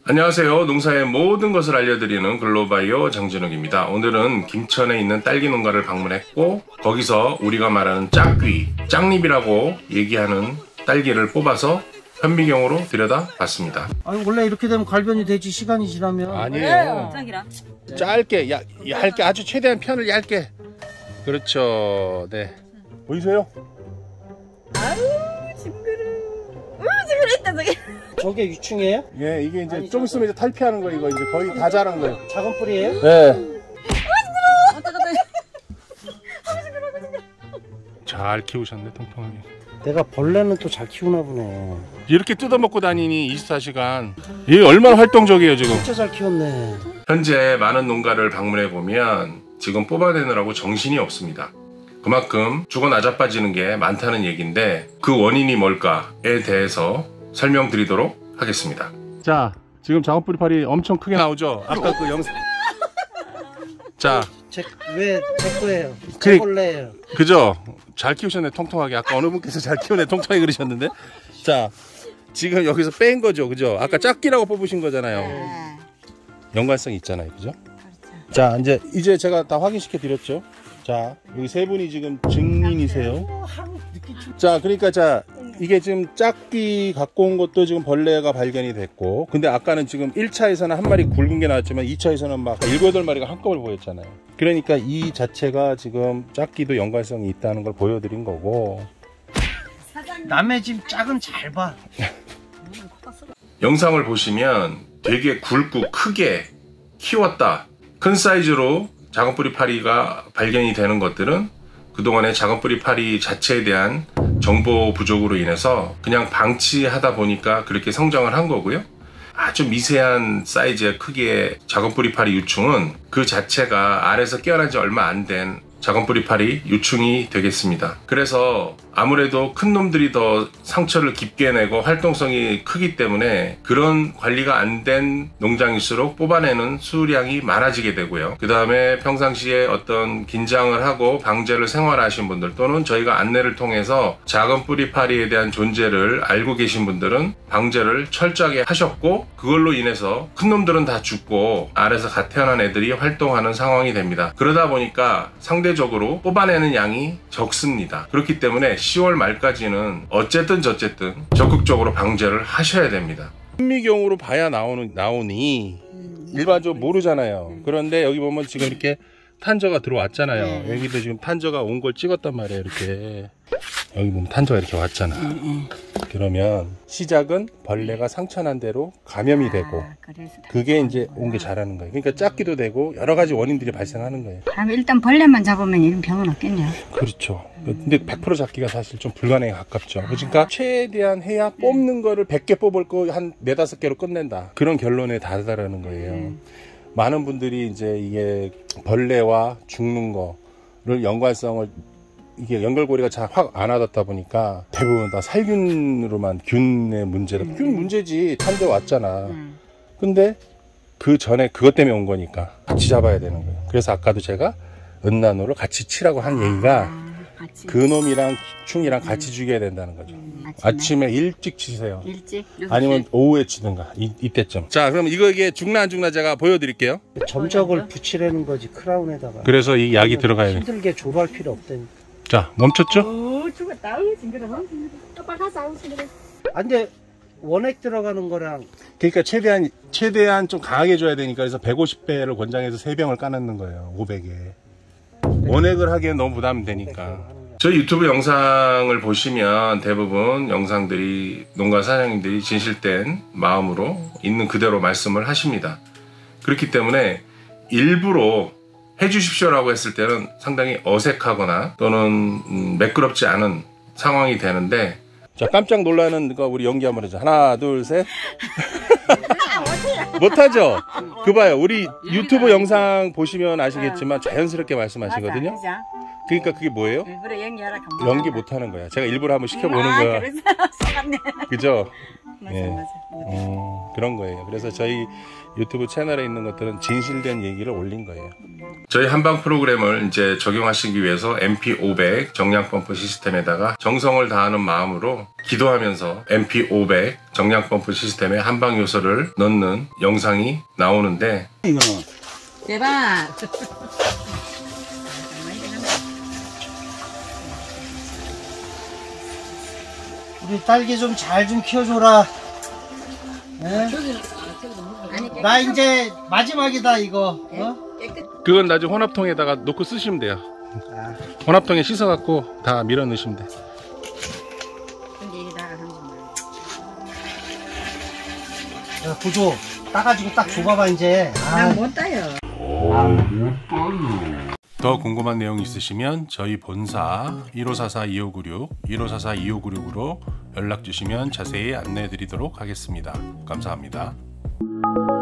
안녕하세요. 농사의 모든 것을 알려드리는 글로바이오 장진욱입니다. 오늘은 김천에 있는 딸기 농가를 방문했고 거기서 우리가 말하는 짝귀, 짝립이라고 얘기하는 딸기를 뽑아서 현미경으로 들여다봤습니다. 아니 원래 이렇게 되면 갈변이 되지 시간이 지나면. 아니에요. 짧게, 얇게, 아주 최대한 편을 얇게. 그렇죠. 네. 보이세요? 아유 징그러. 징그러했다 저게. 저게 유충이에요? 예, 이게 이제 좀 있으면 이제 탈피하는 거 이거 이제 거의 다 자란 거예요. 작은 뿌리예요? 네. 잘 키우셨네, 통통하게. 내가 벌레는 또 잘 키우나 보네. 이렇게 뜯어먹고 다니니 24시간. 이게 얼마나 활동적이에요 지금. 진짜 잘 키웠네. 현재 많은 농가를 방문해 보면 지금 뽑아내느라고 정신이 없습니다. 그만큼 죽어 나자빠지는 게 많다는 얘기인데 그 원인이 뭘까에 대해서 설명드리도록 하겠습니다. 자, 지금 작업뿌리팔이 엄청 크게 나오죠? 아까 그 영상. 자, 왜 제 거예요? 제 벌레예요. 그죠? 잘 키우셨네, 통통하게. 아까 어느 분께서 잘 키우네, 통통하게 그러셨는데. 자, 지금 여기서 뺀 거죠, 그죠? 아까 짝기라고 뽑으신 거잖아요. 연관성이 있잖아요, 그죠? 자, 이제 제가 다 확인시켜 드렸죠. 자, 여기 세 분이 지금 증인이세요. 자, 그러니까 이게 지금 짝기 갖고 온 것도 지금 벌레가 발견이 됐고, 근데 아까는 지금 1차에서는 한 마리 굵은 게 나왔지만 2차에서는 막 7, 8마리가 한꺼번에 보였잖아요. 그러니까 이 자체가 지금 짝기도 연관성이 있다는 걸 보여드린 거고. 남의 집 짝은 잘 봐. 영상을 보시면 되게 굵고 크게 키웠다. 큰 사이즈로 작은뿌리파리가 발견이 되는 것들은 그동안의 작은뿌리파리 자체에 대한 정보 부족으로 인해서 그냥 방치하다 보니까 그렇게 성장을 한 거고요. 아주 미세한 사이즈의 크기의 작은뿌리파리 유충은 그 자체가 알에서 깨어난 지 얼마 안 된 작은뿌리파리 유충이 되겠습니다. 그래서 아무래도 큰 놈들이 더 상처를 깊게 내고 활동성이 크기 때문에 그런 관리가 안 된 농장일수록 뽑아내는 수량이 많아지게 되고요. 그 다음에 평상시에 어떤 긴장을 하고 방제를 생활하신 분들 또는 저희가 안내를 통해서 작은뿌리파리에 대한 존재를 알고 계신 분들은 방제를 철저하게 하셨고 그걸로 인해서 큰 놈들은 다 죽고 알에서 갓 태어난 애들이 활동하는 상황이 됩니다. 그러다 보니까 상대적으로 뽑아내는 양이 적습니다. 그렇기 때문에 10월 말까지는 어쨌든 적극적으로 방제를 하셔야 됩니다. 현미경으로 봐야 나오니 일반적으로 모르잖아요. 그런데 여기 보면 지금 이렇게 탄저가 들어왔잖아요. 여기도 지금 탄저가 온 걸 찍었단 말이에요. 이렇게 여기 보면 탄저가 이렇게 왔잖아. 그러면 시작은 벌레가 상처난 대로 감염이 되고 그게 이제 온 게 자라는 거예요. 그러니까 작기도 되고 여러 가지 원인들이 발생하는 거예요. 그럼 일단 벌레만 잡으면 이런 병은 없겠네요. 그렇죠. 근데 100% 잡기가 사실 좀 불가능에 가깝죠. 그러니까 최대한 해야 뽑는 거를 100개 뽑을 거 한 4, 5개로 끝낸다. 그런 결론에 다다르는 거예요. 많은 분들이 이제 이게 벌레와 죽는 거를 연관성을 이게 연결고리가 잘 확 안 와닿다 보니까 대부분 다 살균으로만 균의 문제다. 균 문제지. 탄저 왔잖아. 근데 그 전에 그것 때문에 온 거니까 같이 잡아야 되는 거예요. 그래서 아까도 제가 은나노를 같이 치라고 한 얘기가 그놈이랑 충이랑 같이 죽여야 된다는 거죠. 아침에 일찍 치세요. 일찍? 아니면 오후에 치든가 이때쯤. 자, 그럼 이게 죽나 안 죽나 제가 보여드릴게요. 점적을 붙이라는 거지 크라운에다가. 그래서 이 약이 들어가야 돼. 힘들게 조로할 필요 없다니까. 자, 멈췄죠? 오 죽었다. 아우 징그러. 똑바로 가서 아우 징그러. 아 근데 원액 들어가는 거랑 그러니까 최대한 좀 강하게 줘야 되니까 그래서 150배를 권장해서 3병을 까놓는 거예요. 500에. 원액을 하기엔 너무 부담되니까. 저희 유튜브 영상을 보시면 대부분 영상들이 농가 사장님들이 진실된 마음으로 있는 그대로 말씀을 하십니다. 그렇기 때문에 일부러 해주십시오라고 했을 때는 상당히 어색하거나 또는 매끄럽지 않은 상황이 되는데 자, 깜짝 놀라는 거 우리 연기 한번 해줘. 하나, 둘, 셋. 못하죠? 그 봐요. 우리 유튜브 영상 보시면 아시겠지만 자연스럽게 말씀하시거든요. 그러니까 그게 뭐예요? 일부러 연기하라. 연기 못하는 거야. 제가 일부러 한번 시켜보는 거야. 그래서 속았네. 그죠? 맞아 예. 맞아. 그런 거예요. 그래서 저희 유튜브 채널에 있는 것들은 진실된 얘기를 올린 거예요. 저희 한방 프로그램을 이제 적용하시기 위해서 MP500 정량 펌프 시스템에다가 정성을 다하는 마음으로 기도하면서 MP500 정량 펌프 시스템에 한방 요소를 넣는 영상이 나오는데 이거는 대박. 우리 딸기 좀 잘 좀 키워줘라. 예? 아니 나 이제 마지막이다 이거. 어? 깨끗. 그건 나중에 혼합통에다가 놓고 쓰시면 돼요. 아, 혼합통에 씻어갖고 다 밀어 넣으시면 돼. 근데 이게 다 하는 거야. 야, 보조 따가지고 딱 줘봐봐 이제. 아, 난못 따요. 더 궁금한 내용 있으시면 저희 본사 1544-2596, 1544-2596으로 연락 주시면 자세히 안내해 드리도록 하겠습니다. 감사합니다.